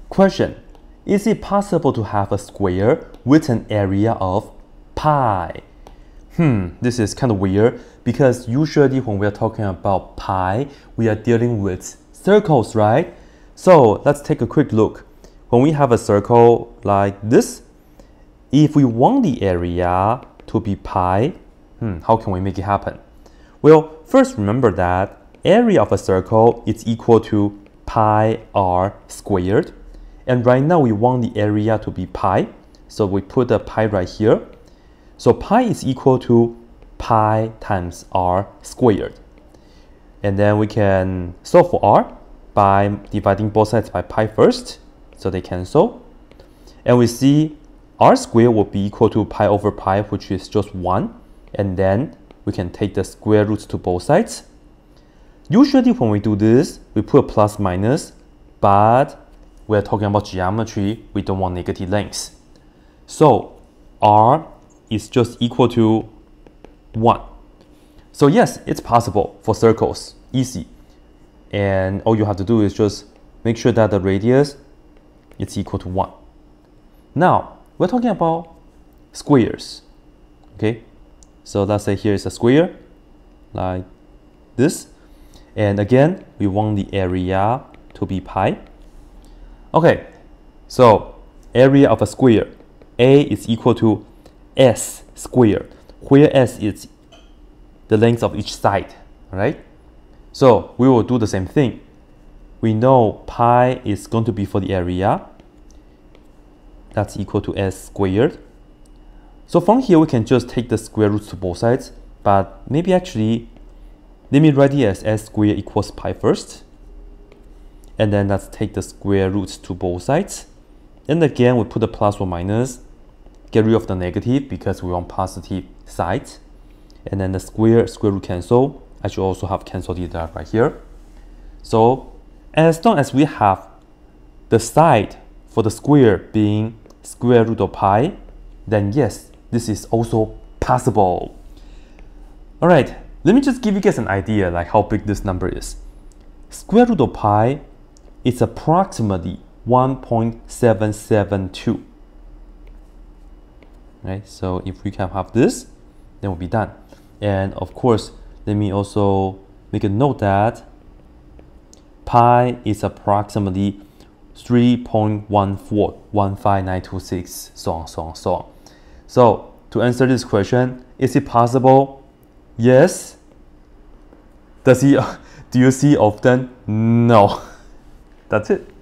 Question: is it possible to have a square with an area of pi? This is kind of weird because usually when we are talking about pi, we are dealing with circles, right? So let's take a quick look. When we have a circle like this, if we want the area to be pi, how can we make it happen? Well, first remember that area of a circle is equal to pi r squared. And right now we want the area to be pi. So we put the pi right here. So pi is equal to pi times r squared. And then we can solve for r by dividing both sides by pi first. So they cancel. And we see r squared will be equal to pi over pi, which is just 1. And then we can take the square roots to both sides. Usually when we do this, we put plus minus, but we're talking about geometry, we don't want negative lengths. So r is just equal to 1. So yes, it's possible for circles, easy. And all you have to do is just make sure that the radius is equal to 1. Now, we're talking about squares, okay? So let's say here is a square, like this. And again, we want the area to be pi. Okay, so area of a square, A is equal to S squared, where S is the length of each side, right? So we will do the same thing. We know pi is going to be for the area. That's equal to S squared. So from here, we can just take the square roots to both sides, but maybe actually, let me write it as S squared equals pi first. And then let's take the square roots to both sides. And again, we put the plus or minus, get rid of the negative because we want positive sides. And then the square root cancel. I should also have cancelled it out right here. So as long as we have the side for the square being square root of pi, then yes, this is also possible. All right, let me just give you guys an idea like how big this number is. Square root of pi is approximately 1.772. Right, so if we can have this, then we'll be done. And of course, let me also make a note that pi is approximately 3.1415926, so on, so on, so on. So to answer this question, is it possible? Yes. Do you see often? No. That's it.